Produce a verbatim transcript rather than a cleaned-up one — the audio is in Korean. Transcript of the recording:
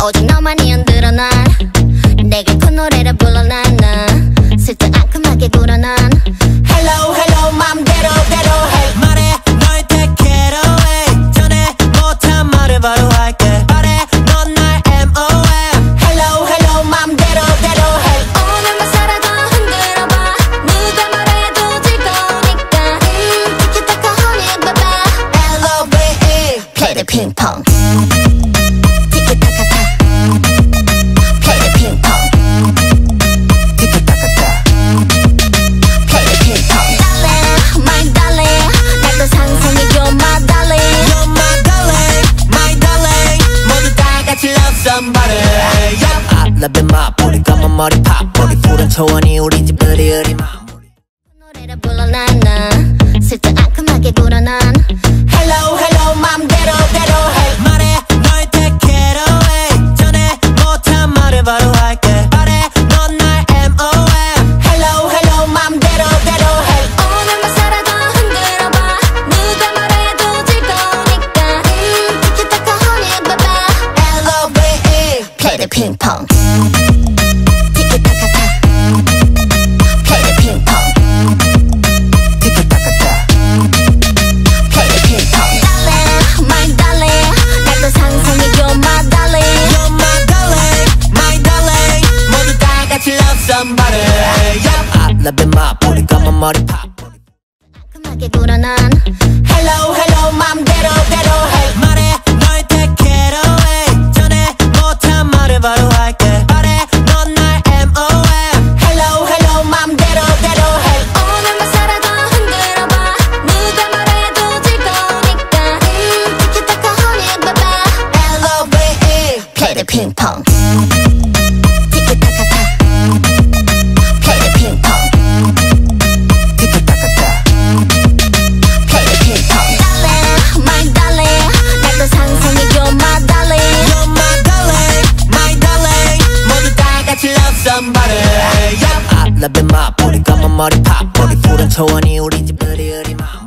오직 너만이 흔들어 난 내게 그 노래를 불러 난 슬쩍 앙큼하게 굴어 난 Hello hello 맘대로 대로 해 말해 널 take it away 전에 못한 말을 바로 할게 말해 넌 날 엠 오 엠 Hello hello 맘대로 대로 해 오늘만 살아도 흔들어봐 누가 말해도 즐거우니까 음 티키타카 honey baby L O V E Play the ping pong Somebody, yep. I love it, my booty, got my 머리 팝. 머리 푸른 초원이 우리 집 으리으리 마무리. 노래를 불러 난 슬쩍 앙큼하게 굴어 난 Hello, hello, 맘대로 대로 해 말해, 널 take it away. 전에 못한 말을 바로 할게. 말해, 넌 날 엠 오 엠 Hello, hello, 맘대로 대로 해 오늘만 살아도 흔들어봐 누가 말해도 즐거우니까 음 티키타카 honey baby L O V E Play the ping pong 티키타카타 Play the ping pong 티키타카타 Play the ping pong Darling, my darling 날 또 상상해줘 my darling You're my darling, my darling. 모두 다 같이 love somebody, yep. I love it, my booty, got my 머리 팝. 앙큼하게 굴어 난 Hello, hello, 맘대로 대로 해 말해, 널 take it away. 전에 못한 말을 바로 할게. 말해, 넌 날 엠 오 엠 Hello, hello, 맘대로 대로 해 오늘만 살아도 흔들어봐 누가 말해도 즐거우니까 음 티키타카 honey baby L O V E Play the ping pong 티키타카타 Play the ping pong 티키타카타 Play the ping pong Darling, my darling 날 또 상상해줘 my darling You're my darling, my darling. 모두 다 같이 love somebody, yep. I love it, my booty, got my 머리 팝. 머리 푸른 초원이 우리 집 으리으리 마음.